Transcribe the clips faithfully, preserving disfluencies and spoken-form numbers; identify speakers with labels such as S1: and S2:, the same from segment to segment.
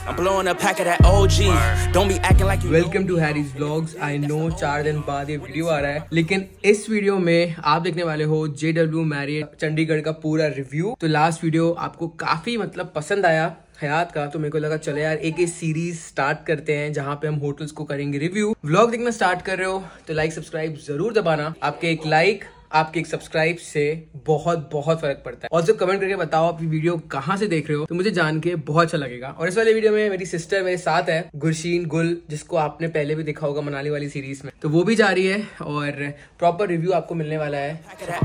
S1: Welcome to Harry's vlogs. I know चार दिन बाद ये वीडियो आ रहा है, लेकिन इस वीडियो में आप देखने वाले हो जे डब्ल्यू मैरियट चंडीगढ़ का पूरा रिव्यू। तो लास्ट वीडियो आपको काफी मतलब पसंद आया हयात का, तो मेरे को लगा चले यार एक सीरीज स्टार्ट करते हैं जहां पे हम होटल्स को करेंगे रिव्यू। व्लॉग देखना स्टार्ट कर रहे हो तो लाइक सब्सक्राइब जरूर दबाना। आपके एक लाइक आपके एक सब्सक्राइब से बहुत बहुत फर्क पड़ता है। और जो कमेंट करके बताओ आप वीडियो कहाँ से देख रहे हो, तो मुझे जान के बहुत अच्छा लगेगा। और इस वाले वीडियो में मेरी सिस्टर मेरे साथ है, गुरशीन गुल, जिसको आपने पहले भी देखा होगा मनाली वाली सीरीज में, तो वो भी जा रही है और प्रॉपर रिव्यू आपको मिलने वाला है।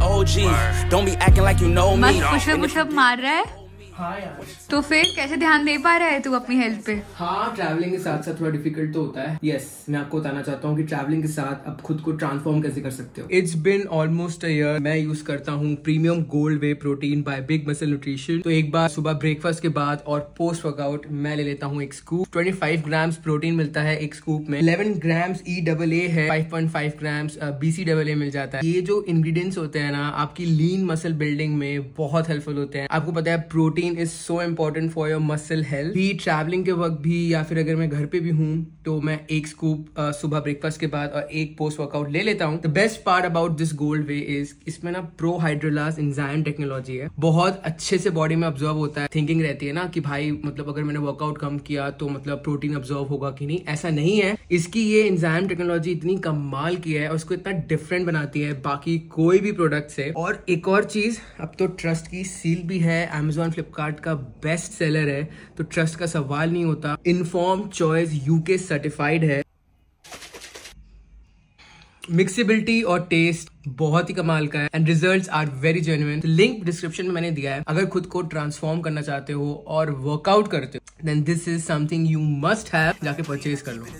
S2: मस्त पुशअप पुशअप मार रहा है।
S1: हाँ यार,
S2: तो फिर कैसे ध्यान दे पा रहा है तू अपनी हेल्थ पे?
S1: हाँ, ट्रैवलिंग के साथ साथ थोड़ा डिफिकल्ट तो होता है। यस yes, मैं आपको बताना चाहता हूँ कि ट्रैवलिंग के साथ आप खुद को ट्रांसफॉर्म कैसे कर सकते हो। It's been almost a year मैं यूज करता हूँ premium gold whey protein by big muscle nutrition. तो एक बार सुबह ब्रेकफास्ट के बाद और पोस्ट वर्कआउट मैं ले लेता हूँ एक स्कूप। पच्चीस ग्राम्स प्रोटीन मिलता है एक स्कूप में, ग्यारह ग्राम्स ई डबल ए है, पाँच पॉइंट पाँच ग्राम्स बीसी डबल ए मिल जाता है। ये जो इंग्रेडिएंट्स होते हैं ना, आपकी लीन मसल बिल्डिंग में बहुत हेल्पफुल होते हैं। आपको पता है protein is so important for your muscle health. भी ट्रैवलिंग के वक्त भी या फिर अगर मैं घर पे भी हूँ तो मैं एक स्कूप सुबह ब्रेकफास्ट के बाद और एक पोस्ट वर्कआउट ले लेता हूँ। The best part about this gold whey is इसमें ना प्रो हाइड्रोलास एंजाइम टेक्नोलॉजी है, बहुत अच्छे से बॉडी में ऑब्जर्व होता है। थिंकिंग रहती है ना कि भाई मतलब अगर मैंने वर्कआउट कम किया तो मतलब प्रोटीन ऑब्जर्व होगा कि नहीं, ऐसा नहीं है। इसकी ये एंजाइम टेक्नोलॉजी इतनी कमाल की है और उसको इतना डिफरेंट बनाती है बाकी कोई भी प्रोडक्ट से। और एक और चीज, अब तो ट्रस्ट की सील भी है, अमेजॉन फ्लिपकार्ट का बेस्ट सेलर है, तो ट्रस्ट का सवाल नहीं होता। इन्फॉर्म चॉइस यूके सर्टिफाइड है। मिक्सिबिलिटी और टेस्ट बहुत ही कमाल का है and results are very genuine. Link description में मैंने दिया है। अगर खुद को ट्रांसफॉर्म करना चाहते हो और वर्कआउट करते हो then this is something you must have, जाके परचेज कर लो।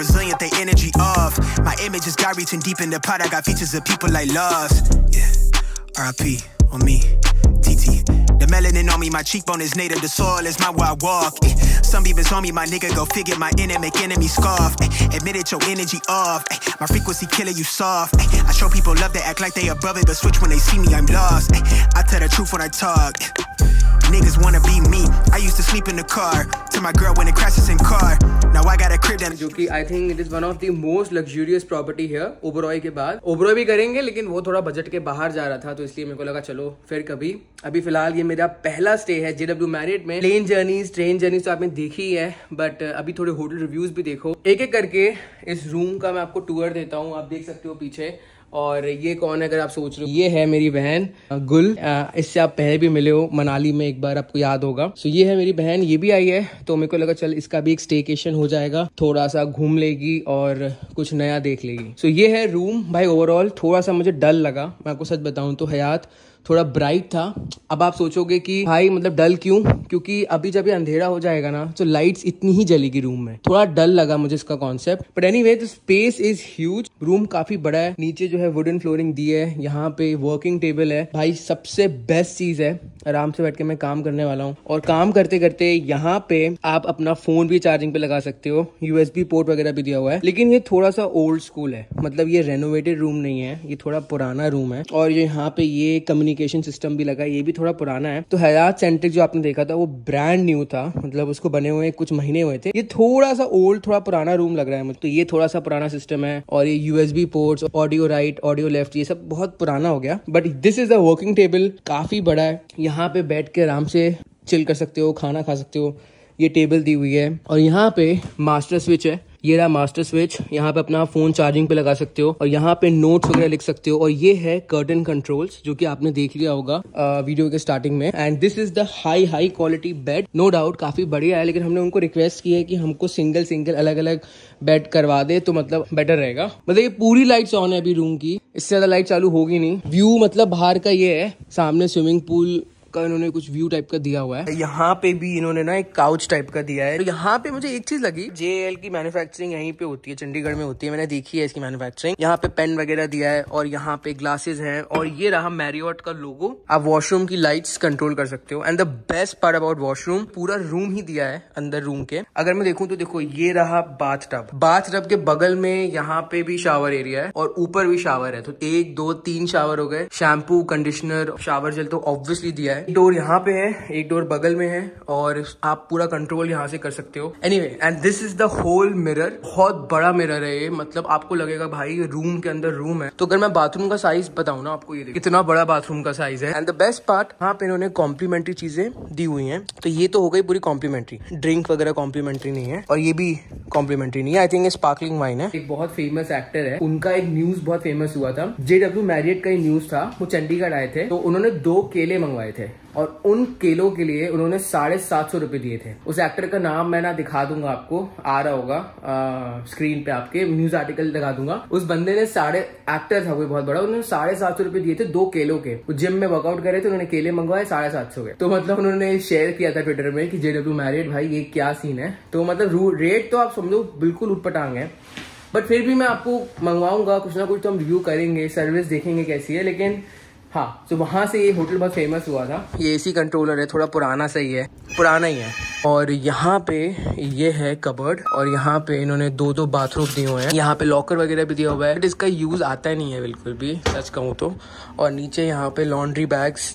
S3: The melanin on me, my cheekbone is native, the soil is my where I walk. Eh. Some beavers on me, my nigga, go figure my inner make enemy scoff. Eh. Admit it, your energy off. Eh. My frequency killer, you soft. Eh. I show people love, they act like they above it, but switch when they see me, I'm lost. Eh. I tell the truth when I talk. Eh. Niggas wanna be me. I used to sleep in the car. To my girl when it crashes in car. Now I got a crib that.
S1: जो कि I think it is one of the most luxurious property here. Oberoi के बाद ओबरॉय भी करेंगे, लेकिन वो थोड़ा budget के बाहर जा रहा था, तो इसलिए मेरे को लगा चलो फिर कभी। अभी फिलहाल ये मेरा पहला स्टे है जे डब्ल्यू मैरियट में। प्लेन जर्नीज ट्रेन जर्नीज तो आपने देखी ही है, बट अभी थोड़े होटल रिव्यूज भी देखो। एक एक करके इस रूम का मैं आपको टूर देता हूँ। आप देख सकते हो पीछे। और ये कौन है अगर आप सोच रहे हो, ये है मेरी बहन गुल। इससे आप पहले भी मिले हो मनाली में एक बार, आपको याद होगा। सो ये है मेरी बहन, ये भी आई है, तो मेरे को लगा चल इसका भी एक स्टेकेशन हो जाएगा, थोड़ा सा घूम लेगी और कुछ नया देख लेगी। सो ये है रूम। भाई ओवरऑल थोड़ा सा मुझे डल लगा, मैं आपको सच बताऊं तो। हयात थोड़ा ब्राइट था। अब आप सोचोगे कि भाई मतलब डल क्यों, क्योंकि अभी जब ये अंधेरा हो जाएगा ना तो लाइट्स इतनी ही जलेगी रूम में। थोड़ा डल लगा मुझे इसका concept, but anyway the space is huge. Room काफी बड़ा है, नीचे जो है वुडन फ्लोरिंग दी है, यहाँ पे वर्किंग टेबल है। भाई सबसे बेस्ट चीज है, आराम से बैठ के मैं काम करने वाला हूँ और काम करते करते यहाँ पे आप अपना फोन भी चार्जिंग पे लगा सकते हो। यूएसबी पोर्ट वगैरह भी दिया हुआ है, लेकिन ये थोड़ा सा ओल्ड स्कूल है, मतलब ये रेनोवेटेड रूम नहीं है, ये थोड़ा पुराना रूम है। और यहाँ पे ये कम्युनिकेशन सिस्टम भी लगा है, ये भी थोड़ा पुराना है। तो हयात सेंट्रिक जो आपने देखा था वो ब्रांड न्यू था, मतलब उसको बने हुए कुछ महीने हुए थे। ये थोड़ा सा ओल्ड थोड़ा पुराना रूम लग रहा है मुझे। तो ये थोड़ा सा पुराना सिस्टम है और ये USB ports, audio right, audio left, ये सब बहुत पुराना हो गया। But this is the working table, काफी बड़ा है। यहाँ पे बैठ के आराम से चिल कर सकते हो, खाना खा सकते हो। ये टेबल दी हुई है और यहाँ पे मास्टर स्विच है। ये रहा मास्टर स्विच, यहाँ पे अपना फोन चार्जिंग पे लगा सकते हो और यहाँ पे नोट्स वगैरह लिख सकते हो। और ये है कर्टन कंट्रोल्स, जो कि आपने देख लिया होगा आ, वीडियो के स्टार्टिंग में। And this is the high high quality bed, no doubt काफी बढ़िया है, लेकिन हमने उनको रिक्वेस्ट की है कि हमको सिंगल सिंगल अलग अलग बेड करवा दे तो मतलब बेटर रहेगा। मतलब ये पूरी लाइट्स ऑन है अभी रूम की, इससे ज्यादा लाइट चालू होगी नहीं। व्यू मतलब बाहर का ये है, सामने स्विमिंग पूल का इन्होंने कुछ व्यू टाइप का दिया हुआ है। यहाँ पे भी इन्होंने ना एक काउच टाइप का दिया है। तो यहाँ पे मुझे एक चीज लगी, जेएल की मैन्युफैक्चरिंग यहीं पे होती है, चंडीगढ़ में होती है, मैंने देखी है इसकी मैन्युफैक्चरिंग। यहाँ पे पेन वगैरह दिया है और यहाँ पे ग्लासेस हैं और ये रहा मैरियट का लोगो। आप वॉशरूम की लाइट्स कंट्रोल कर सकते हो। And the best part about washroom, पूरा रूम ही दिया है अंदर रूम के। अगर मैं देखूं तो देखो ये रहा बाथ टब, बाथ टब के बगल में यहाँ पे भी शावर एरिया है और ऊपर भी शावर है। तो एक दो तीन शावर हो गए, शैम्पू कंडीशनर शावर जेल तो ऑब्वियसली दिया है। है। एक डोर यहाँ पे है, एक डोर बगल में है और आप पूरा कंट्रोल यहाँ से कर सकते हो। Anyway, and this is the whole mirror. बहुत बड़ा मिरर है ये, मतलब आपको लगेगा भाई रूम के अंदर रूम है। तो अगर मैं बाथरूम का साइज बताऊँ ना आपको, ये देखिए कितना बड़ा बाथरूम का साइज है। एंड द बेस्ट पार्ट, यहाँ पे इन्होंने कॉम्प्लीमेंट्री चीजें दी हुई है। तो ये तो हो गई पूरी कॉम्प्लीमेंट्री, ड्रिंक वगैरह कॉम्प्लीमेंट्री नहीं है और ये भी कॉम्प्लीमेंट्री नहीं है। आई थिंक स्पार्कलिंग वाइन है। एक बहुत फेमस एक्टर है, उनका एक न्यूज बहुत फेमस हुआ था। जेडब्ल्यू मैरियट का ही न्यूज था, वो चंडीगढ़ आए थे तो उन्होंने दो केले मंगवाए थे और उन केलों के लिए उन्होंने साढ़े सात सौ रुपए दिए थे। उस एक्टर का नाम मैं ना दिखा दूंगा, आपको आ रहा होगा आ, स्क्रीन पे, आपके न्यूज आर्टिकल दिखा दूंगा। उस बंदे ने साढ़े एक्टर था कोई बहुत बड़ा, उन्होंने साढ़े सात सौ रुपए दिए थे दो केलों के। वो जिम में वर्कआउट करे थे, उन्होंने केले मंगवाए साढ़े सात सौ के। तो मतलब उन्होंने शेयर किया था ट्विटर में कि जेडब्ल्यू मैरियट भाई ये क्या सीन है। तो मतलब रेट तो आप समझो बिल्कुल उठपटांग है, बट फिर भी मैं आपको मंगवाऊंगा कुछ ना कुछ, तो हम रिव्यू करेंगे, सर्विस देखेंगे कैसी है। लेकिन हाँ, तो वहां से ये होटल बहुत फेमस हुआ था। ये एसी कंट्रोलर है, थोड़ा पुराना सही है, पुराना ही है। और यहाँ पे ये है कबर्ड और यहाँ पे इन्होंने दो दो बाथरूम दिए हुए हैं। यहाँ पे लॉकर वगैरह भी दिया हुआ है, बट इसका यूज आता नहीं है बिल्कुल भी, सच कहूँ तो। और नीचे यहाँ पे लॉन्ड्री बैग्स।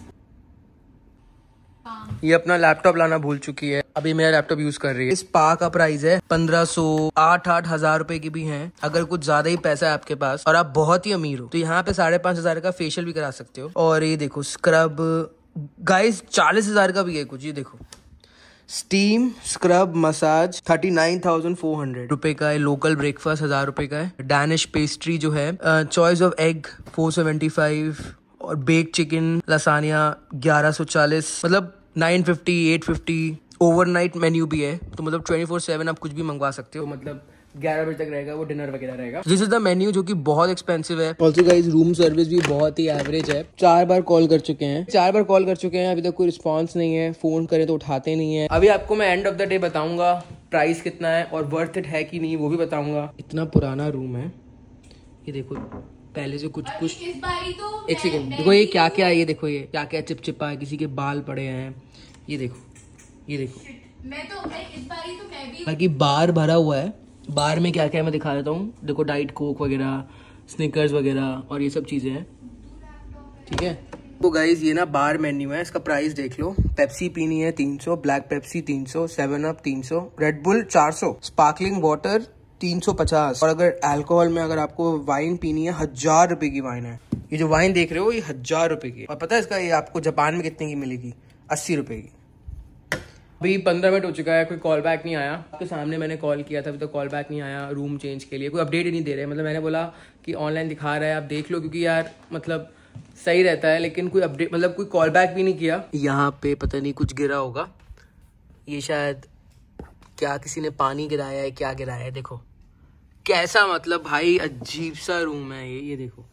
S1: ये अपना लैपटॉप लाना भूल चुकी है, अभी मेरा लैपटॉप यूज कर रही है। इस स्पा का प्राइस है पंद्रह सौ, आठ आठ हजार रुपए की भी हैं। अगर कुछ ज्यादा ही पैसा है आपके पास और आप बहुत ही अमीर हो तो यहाँ पे साढ़े पांच हजार का फेशियल भी करा सकते हो। और ये देखो स्क्रब गाइस चालीस हजार का भी है कुछ। ये देखो steam scrub massage thirty nine thousand four hundred रुपए का है। लोकल ब्रेकफास्ट हजार रुपए का है। डैनिश पेस्ट्री जो है choice of egg four seventy five और बेक चिकन लसानिया ग्यारह सौ चालीस, मतलब nine fifty eight fifty. Overnight menu भी है, तो मतलब ट्वेंटी फोर सेवन आप कुछ भी मंगवा सकते हो, मतलब ग्यारह बजे तक रहेगा वो, डिनर वगैरह रहेगा। दिस इज द मेन्यू जो कि बहुत एक्सपेंसिव है। ऑल्सो गाइस रूम सर्विस भी बहुत ही एवरेज है। चार बार कॉल कर चुके हैं चार बार कॉल कर चुके हैं अभी तक कोई रिस्पॉन्स नहीं है। फोन करे तो उठाते नहीं है। अभी आपको मैं एंड ऑफ द डे बताऊंगा प्राइस कितना है और वर्थ इट है कि नहीं, वो भी बताऊंगा। इतना पुराना रूम है, ये देखो पहले से कुछ कुछ
S2: इस बारी तो
S1: एक सेकेंड देखो ये क्या क्या है। ये देखो ये क्या क्या चिपचिपा है, किसी के बाल पड़े हैं। ये देखो ये देखो
S2: मैं तो मैं इस बारी तो मैं भी
S1: बाकी बार भरा हुआ है। बार में क्या क्या है मैं दिखा देता हूँ। देखो डाइट कोक वगैरह, स्निकर्स वगैरह और ये सब चीजें हैं, ठीक है। तो गाइज ये ना बार मेन्यू है, इसका प्राइस देख लो। पेप्सी पीनी है तीन सौ, ब्लैक पेप्सी तीन सौ, सेवन अप तीन सौ, रेड बुल चार सौ, स्पार्कलिंग वाटर तीन सौ पचास। और अगर अल्कोहल में अगर आपको वाइन पीनी है, हजार रुपए की वाइन है। ये जो वाइन देख रहे हो ये हजार रुपए की। और पता है इसका ये आपको जापान में कितने की मिलेगी? अस्सी रुपए की। अभी पंद्रह मिनट हो चुका है, कोई कॉल बैक नहीं आया। आपके सामने मैंने कॉल किया था, अभी तो कॉल बैक नहीं आया। रूम चेंज के लिए कोई अपडेट ही नहीं दे रहे। मतलब मैंने बोला कि ऑनलाइन दिखा रहा है, आप देख लो, क्योंकि यार मतलब सही रहता है, लेकिन कोई अपडेट मतलब कोई कॉल बैक भी नहीं किया। यहाँ पे पता नहीं कुछ गिरा होगा, ये शायद क्या किसी ने पानी गिराया है, क्या गिराया है। देखो कैसा, मतलब भाई अजीब सा रूम है ये। ये देखो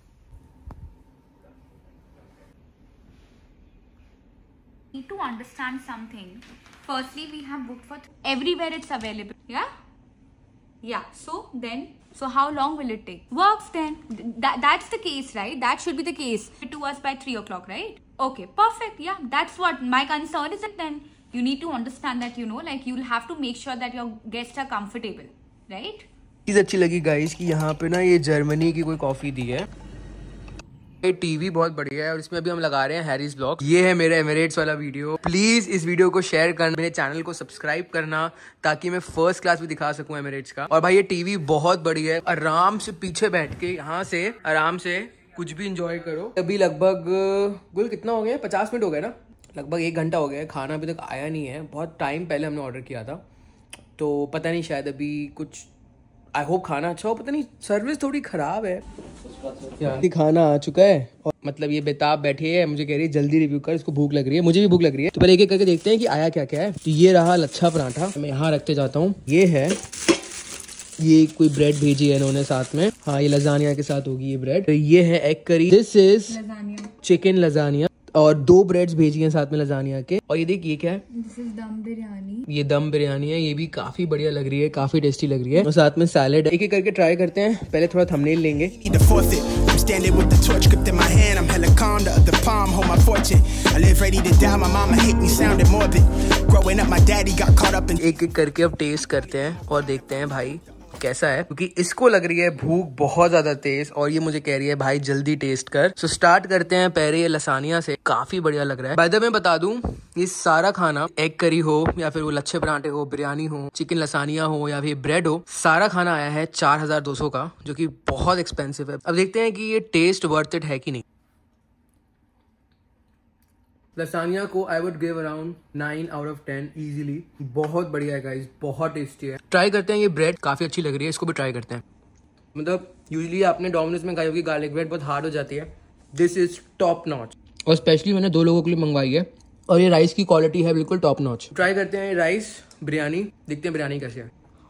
S2: need to understand something. Firstly, we have booked for everywhere it's available. Yeah, yeah. So then, so how long will it take? Works then. That that's the case, right? That should be the case. To us by three o'clock, right? Okay, perfect. Yeah, that's what my concern is. That then you need to understand that, you know, like you'll have to make sure that your guests are comfortable, right?
S1: चीज अच्छी लगी guys कि यहाँ पे ना ये Germany की कोई कॉफी दी है। ये टीवी बहुत बढ़िया है और इसमें अभी हम लगा रहे हैं हैरीज ब्लॉग। ये है मेरा एमिरेट्स वाला वीडियो। प्लीज इस वीडियो को शेयर करना, मेरे चैनल को सब्सक्राइब करना, ताकि मैं फर्स्ट क्लास भी दिखा सकूं एमिरेट्स का। और भाई ये टीवी बहुत बढ़िया है, आराम से पीछे बैठ के यहाँ से आराम से कुछ भी इंजॉय करो। अभी लगभग गुल कितना हो गया, पचास मिनट हो गए ना, लगभग एक घंटा हो गया। खाना अभी तक आया नहीं है, बहुत टाइम पहले हमने ऑर्डर किया था, तो पता नहीं शायद अभी कुछ, आई होप खाना अच्छा हो। पता नहीं सर्विस थोड़ी खराब है। खाना आ चुका है और मतलब ये बेताब बैठी है, मुझे कह रही है जल्दी रिव्यू कर, इसको भूख लग रही है, मुझे भी भूख लग रही है। तो पहले एक एक करके देखते हैं कि आया क्या क्या है। तो ये रहा लच्छा पराठा, मैं यहाँ रखते जाता हूँ। ये है, ये कोई ब्रेड भेजी है इन्होंने साथ में। हाँ ये लजानिया के साथ होगी ये ब्रेड। तो ये है egg curry, this is chicken lasagne, और दो ब्रेड्स भेजी हैं साथ में लजानिया के। और ये देखिए क्या है,
S2: This is दम बिरयानी।
S1: ये दम बिरयानी है, ये भी काफी बढ़िया लग रही है, काफी टेस्टी लग रही है। और साथ में सैलेड। एक एक करके ट्राई करते हैं, पहले थोड़ा थंबनेल लेंगे।
S3: Standing with the torch gripped in my hand, I'm hella calm, the other palm hold my fortune. I live ready to die, my mama hate me sounding morbid. Growing up my daddy got caught up in.
S1: एक एक करके अब test करते हैं और देखते हैं भाई कैसा है, क्योंकि इसको लग रही है भूख बहुत ज्यादा तेज और ये मुझे कह रही है भाई जल्दी टेस्ट कर। सो so, स्टार्ट करते हैं पहले ये लसानिया से। काफी बढ़िया लग रहा है। बाय द वे मैं बता दूं, ये सारा खाना एग करी हो या फिर वो लच्छे पराठे हो, बिरयानी हो, चिकन लसानिया हो या फिर ब्रेड हो, सारा खाना आया है चार हजार दो सौ का, जो कि बहुत एक्सपेंसिव है। अब देखते हैं कि ये टेस्ट वर्थ इट है कि नहीं। लसानिया को I would give around nine out of ten easily. बहुत बढ़िया है गाइस, बहुत टेस्टी है। ट्राई करते हैं, ये ब्रेड काफी अच्छी लग रही है, इसको भी ट्राई करते हैं। मतलब यूजुअली आपने डोमिनोज में खाई होगी गार्लिक ब्रेड, बहुत हार्ड हो जाती है। दिस इज टॉप नॉच और स्पेशली मैंने दो लोगों के लिए मंगवाई है और ये राइस की क्वालिटी है बिल्कुल टॉप नॉच। ट्राई करते हैं राइस बिरयानी, देखते हैं बिरयानी कैसे है।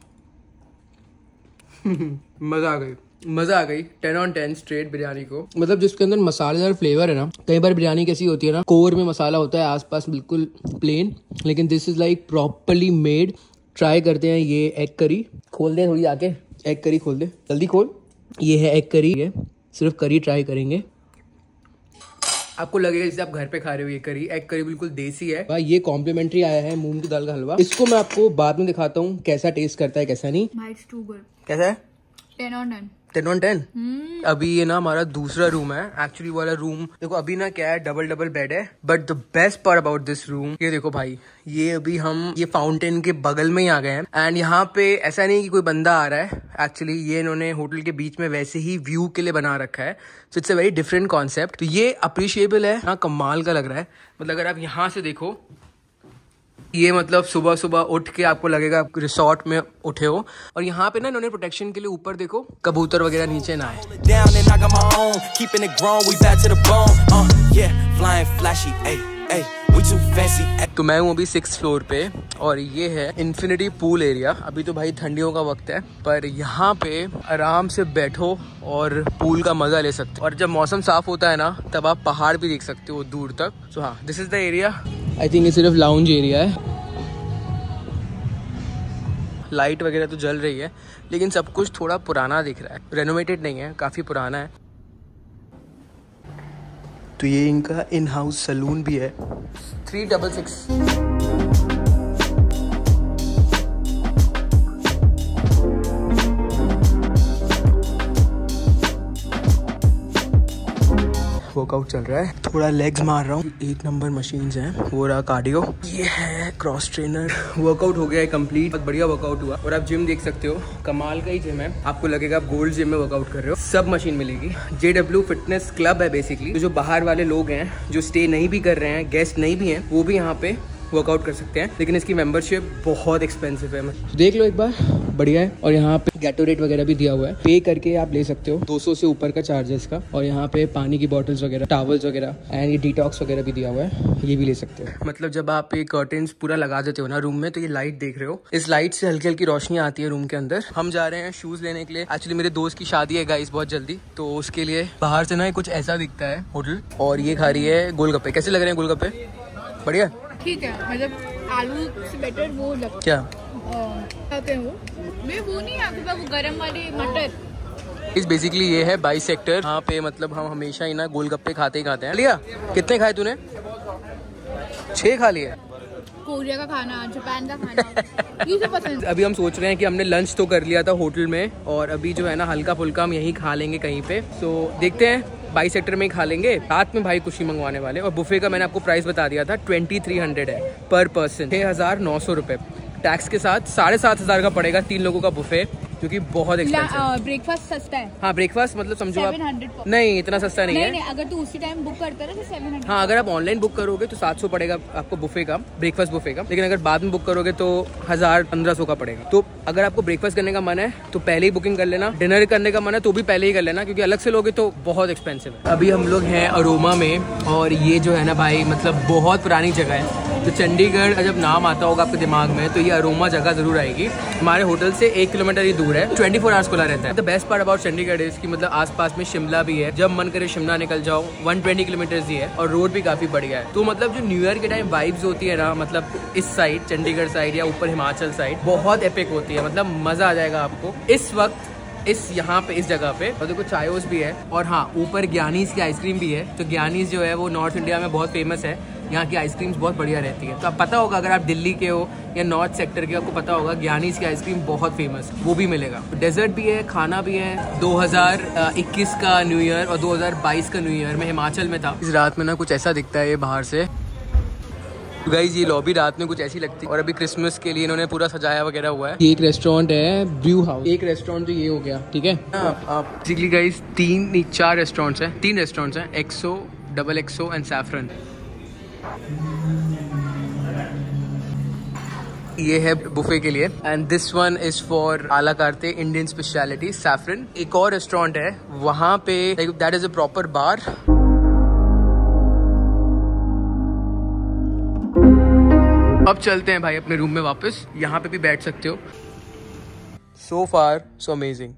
S1: मजा आ गई, मजा आ गई। Ten on ten straight biryani को। मतलब जिसके अंदर मसालेदार फ्लेवर है ना, कई बार बिरयानी कैसी होती है ना, कोर में मसाला होता है, आसपास बिल्कुल प्लेन, लेकिन this is like properly made. Try करते हैं ये एग करी। खोल दे थोड़ी आके, एग करी खोल दे, जल्दी खोल। ये है एग करी, है सिर्फ करी ट्राई करेंगे। आपको लगेगा जैसे आप घर पे खा रहे हो ये करी। एग करी बिल्कुल देसी है। भाई ये कॉम्प्लीमेंट्री आया है मूंग की दाल का हलवा। इसको मैं आपको बाद में दिखाता हूँ कैसा टेस्ट करता है कैसा नहीं। कैसा है?
S2: Ten on ten
S1: ten on ten. अभी ये ना हमारा दूसरा रूम है। एक्चुअली वाला रूम देखो अभी ना क्या है, डबल डबल बेड है, but the best part about this room, ये देखो भाई, ये अभी हम ये फाउंटेन के बगल में ही आ गए हैं। एंड यहाँ पे ऐसा नहीं कि कोई बंदा आ रहा है, एक्चुअली ये इन्होंने होटल के बीच में वैसे ही व्यू के लिए बना रखा है। So it's a very different concept. तो ये अप्रिशिएबल है, हाँ कमाल का लग रहा है। मतलब अगर आप यहाँ से देखो, ये मतलब सुबह सुबह उठ के आपको लगेगा आप रिसोर्ट में उठे हो। और यहाँ पे ना इन्होंने प्रोटेक्शन के लिए ऊपर देखो कबूतर वगैरह नीचे ना आए। तो मैं हूँ अभी सिक्स फ्लोर पे और ये है इन्फिनिटी पूल एरिया। अभी तो भाई ठंडियों का वक्त है, पर यहाँ पे आराम से बैठो और पूल का मजा ले सकते हो। और जब मौसम साफ होता है ना, तब आप पहाड़ भी देख सकते हो दूर तक। सो हाँ, this is the area. I think ये सिर्फ लाउंज एरिया है। लाइट वगैरह तो जल रही है, लेकिन सब कुछ थोड़ा पुराना दिख रहा है, रेनोवेटेड नहीं है, काफी पुराना है। तो ये इनका इन हाउस सलून भी है। Three double six. वर्कआउट चल रहा है, थोड़ा लेग्स मार रहा हूँ। एक नंबर मशीन्स हैं। वो रहा कार्डियो, ये है क्रॉस ट्रेनर। वर्कआउट हो गया है कंप्लीट, बहुत बढ़िया वर्कआउट हुआ। और आप जिम देख सकते हो, कमाल का ही जिम है। आपको लगेगा आप गोल्ड जिम में वर्कआउट कर रहे हो। सब मशीन मिलेगी। जे डब्ल्यू फिटनेस क्लब है बेसिकली। तो जो बाहर वाले लोग हैं, जो स्टे नहीं भी कर रहे हैं, गेस्ट नहीं भी हैं, वो भी यहाँ पे वर्कआउट कर सकते हैं। लेकिन इसकी मेंबरशिप बहुत एक्सपेंसिव है। तो देख लो एक बार, बढ़िया है। और यहाँ पे गैटोरेट वगैरह भी दिया हुआ है, पे करके आप ले सकते हो। दो सौ से ऊपर का चार्ज है इसका। और यहाँ पे पानी की बॉटल्स वगैरह, टॉवल्स वगैरह एंड ये डिटॉक्स वगैरह भी दिया हुआ है, ये भी ले सकते हो। मतलब जब आप ये कर्टेन्स पूरा लगा देते हो ना रूम में, तो ये लाइट देख रहे हो, इस लाइट से हल्की हल्की रोशनी आती है रूम के अंदर। हम जा रहे हैं शूज लेने के लिए। एक्चुअली मेरे दोस्त की शादी है गाइस बहुत जल्दी, तो उसके लिए बाहर से ना कुछ ऐसा दिखता है होटल। और ये खा रही है गोलगप्पे। कैसे लग रहे हैं गोलगप्पे? बढ़िया, ठीक है। मतलब आलू से बेटर वो लगता क्या खाते हो? मैं वो नहीं आपके पास वो गरम वाली मटर। इस बेसिकली ये है बाई सेक्टर। यहाँ पे मतलब हम हमेशा ही ना गोलगप्पे खाते ही खाते हैं। लिया कितने खाए तूने? छह खा लिए। कोरिया का खाना, जापान का खाना ये सब पसंद। अभी हम सोच रहे हैं कि हमने लंच तो कर लिया था होटल में, और अभी जो है ना हल्का फुल्का हम यहीं खा लेंगे कहीं पे। तो देखते हैं, बाई सेक्टर में ही खा लेंगे। रात में भाई कुछ मंगवाने वाले। और बुफे का मैंने आपको प्राइस बता दिया था, ट्वेंटी थ्री हंड्रेड है पर पर्सन। छह हजार नौ सौ रुपए टैक्स के साथ साढ़े सात हजार का पड़ेगा तीन लोगों का बुफे, जो कि बहुत एक्सपेंसिव है। ब्रेकफास्ट सस्ता है। हाँ ब्रेकफास्ट मतलब समझो आप नहीं, इतना सस्ता नहीं, नहीं है। नहीं, अगर तू उसी टाइम बुक करता है तो सेवन हंड्रेड। हाँ अगर आप ऑनलाइन बुक करोगे तो सात सौ पड़ेगा आपको बुफे का, ब्रेकफास्ट बुफे का। लेकिन अगर बाद में बुक करोगे तो हजार पंद्रह सौ का पड़ेगा। तो अगर आपको ब्रेकफास्ट करने का मन है तो पहले ही बुकिंग कर लेना। डिनर करने का मन है तो भी पहले ही कर लेना, क्योंकि अलग से लोगे तो बहुत एक्सपेंसिव है। अभी हम लोग हैं अरोमा में, और ये जो है ना भाई मतलब बहुत पुरानी जगह है। तो चंडीगढ़ जब नाम आता होगा आपके दिमाग में, तो ये अरोमा जगह जरूर आएगी। हमारे होटल से एक किलोमीटर ही दूर है। ट्वेंटी फोर आवर्स खुला रहता है। The best part about Chandigarh is कि मतलब आसपास में शिमला भी है, जब मन करे शिमला निकल जाओ। एक सौ बीस किलोमीटर ही है और रोड भी काफी बढ़िया है। तो मतलब जो न्यू ईयर के टाइम वाइब्स होती है ना, मतलब इस साइड चंडीगढ़ साइड या ऊपर हिमाचल साइड, बहुत एपिक होती है। मतलब मजा आ जाएगा आपको। इस वक्त इस यहाँ पे इस जगह पे। और देखो चायोस भी है, और हाँ ऊपर ज्ञानीज की आइसक्रीम भी है। तो ज्ञानीज जो है वो नॉर्थ इंडिया में बहुत फेमस है, यहाँ की आइसक्रीम्स बहुत बढ़िया रहती है। तो आप पता होगा अगर आप दिल्ली के हो या नॉर्थ सेक्टर के, आपको पता होगा ज्ञानीज की आइसक्रीम बहुत फेमस, वो भी मिलेगा। डेजर्ट भी है, खाना भी है। दो हज़ार इक्कीस का न्यू ईयर और दो हज़ार बाईस का न्यू ईयर में हिमाचल में था। इस रात में ना कुछ ऐसा दिखता है ये बाहर से। तो गाइस ये लॉबी रात में कुछ ऐसी लगती है। और अभी क्रिसमस के लिए इन्होंने पूरा सजाया वगैरह हुआ है। ये एक रेस्टोरेंट है ब्रू हाउस, एक रेस्टोरेंट तो ये हो गया, ठीक है। आप बेसिकली गाइस तीन नहीं चार रेस्टोरेंट्स हैं, तीन रेस्टोरेंट्स हैं, Exo, double Exo and saffron. ये है बुफे के लिए and this one is for a la carte Indian speciality saffron. एक और रेस्टोरेंट है वहाँ पे, that is a proper bar. अब चलते हैं भाई अपने रूम में वापस। यहाँ पे भी बैठ सकते हो। So far so amazing.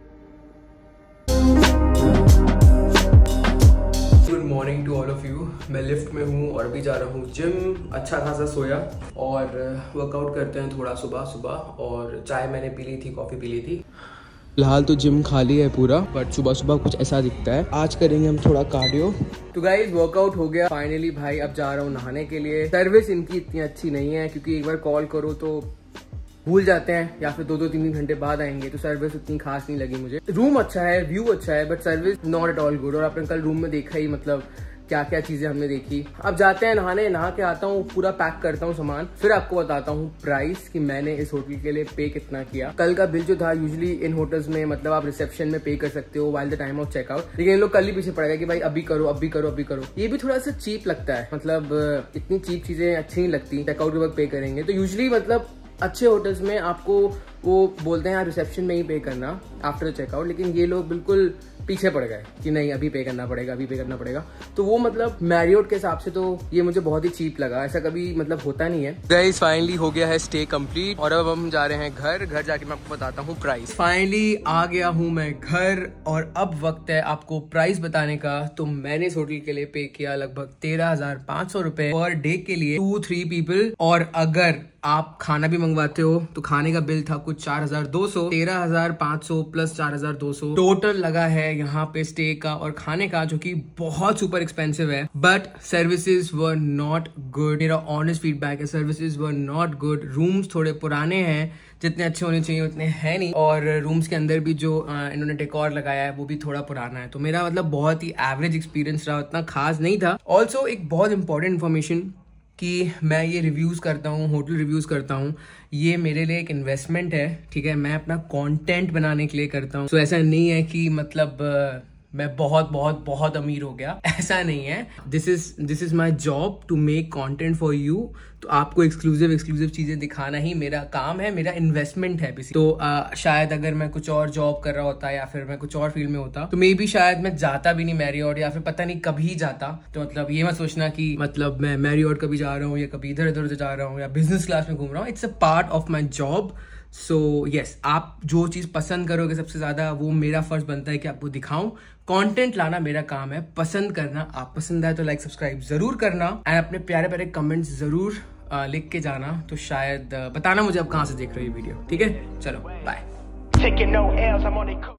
S1: Good morning to all of you. मैं लिफ्ट में हूँ और अभी जा रहा हूँ जिम। अच्छा खासा सोया और वर्कआउट करते हैं थोड़ा सुबह सुबह। और चाय मैंने पी ली थी, कॉफ़ी पी ली थी। फिलहाल तो जिम खाली है पूरा, बट सुबह सुबह कुछ ऐसा दिखता है। आज करेंगे हम थोड़ा कार्डियो। तो गाइस वर्कआउट हो गया फाइनली भाई। अब जा रहा हूँ नहाने के लिए। सर्विस इनकी इतनी अच्छी नहीं है क्योंकि एक बार कॉल करो तो भूल जाते हैं या फिर दो दो तीन तीन घंटे बाद आएंगे। तो सर्विस उतनी खास नहीं लगी मुझे। रूम अच्छा है, व्यू अच्छा है, but service not at all good. और आपने कल रूम में देखा ही, मतलब क्या क्या चीजें हमने देखी। अब जाते हैं नहाने। नहा के आता हूँ, पूरा पैक करता हूँ सामान, फिर आपको बताता हूँ प्राइस कि मैंने इस होटल के लिए पे कितना किया। कल का बिल जो था, यूजुअली इन होटल्स में मतलब आप रिसेप्शन में पे कर सकते हो while the time of checkout, लेकिन इन लोग कल ही पीछे पड़ेगा कि भाई अभी करो अभी करो अभी करो। ये भी थोड़ा सा चीप लगता है, मतलब इतनी चीप चीजें अच्छी नहीं लगती। चेकआउट के वक्त पे करेंगे तो यूजुअली मतलब अच्छे होटल्स में आपको वो बोलते हैं यार रिसेप्शन में ही पे करना आफ्टर चेकआउट, लेकिन ये लोग बिल्कुल पीछे पड़ गए कि नहीं अभी पे करना पड़ेगा अभी पे करना पड़ेगा। तो वो मतलब मैरियोट के हिसाब से तो ये मुझे बहुत ही चीप लगा। ऐसा कभी मतलब होता नहीं है। गाइस फाइनली हो गया है स्टे कंप्लीट और अब हम जा रहे हैं घर। घर जाके मैं आपको बताता हूँ प्राइस। फाइनली आ गया हूँ मैं घर और अब वक्त है आपको प्राइस बताने का। तो मैंने इस होटल के लिए पे किया लगभग तेरह हजार पाँच सौ रुपए पर डे के लिए, टू थ्री पीपल। और अगर आप खाना भी मंगवाते हो तो खाने का बिल था कुछ चार हजार दो सौ। तेरह हजार पाँच सौ प्लस चार हजार दो सौ टोटल लगा है यहाँ पे स्टे का और खाने का, जो कि बहुत सुपर एक्सपेंसिव है। But services were not good. मेरा ऑनेस्ट फीडबैक है, services were not good. Rooms थोड़े पुराने हैं, जितने अच्छे होने चाहिए उतने हैं नहीं। और रूम्स के अंदर भी जो आ, इन्होंने डेकोर लगाया है वो भी थोड़ा पुराना है। तो मेरा मतलब बहुत ही एवरेज एक्सपीरियंस रहा, उतना खास नहीं था। ऑल्सो एक बहुत इंपॉर्टेंट इन्फॉर्मेशन कि मैं ये रिव्यूज़ करता हूँ, होटल रिव्यूज़ करता हूँ, ये मेरे लिए एक इन्वेस्टमेंट है, ठीक है। मैं अपना कंटेंट बनाने के लिए करता हूँ। तो ऐसा नहीं है कि मतलब uh, मैं बहुत बहुत बहुत अमीर हो गया, ऐसा नहीं है। This is this is my job to make content for you. तो आपको एक्सक्लूसिव एक्सक्लूसिव चीजें दिखाना ही मेरा काम है, मेरा इन्वेस्टमेंट है। तो आ, शायद अगर मैं कुछ और जॉब कर रहा होता या फिर मैं कुछ और फील्ड में होता तो मे बी शायद मैं जाता भी नहीं मैरियोट, या फिर पता नहीं कभी जाता। तो मतलब ये मत सोचना कि मतलब मैं मैरियोट कभी जा रहा हूँ या कभी इधर इधर जा रहा हूँ या बिजनेस क्लास में घूम रहा हूँ। It's a part of my job. So yes, आप जो चीज पसंद करोगे सबसे ज्यादा, वो मेरा फर्ज बनता है कि आपको दिखाऊं। कंटेंट लाना मेरा काम है, पसंद करना। आप पसंद आए तो लाइक सब्सक्राइब जरूर करना एंड अपने प्यारे प्यारे कमेंट्स जरूर आ, लिख के जाना। तो शायद आ, बताना मुझे आप कहाँ से देख रहे हो ये वीडियो, ठीक है। चलो बाय।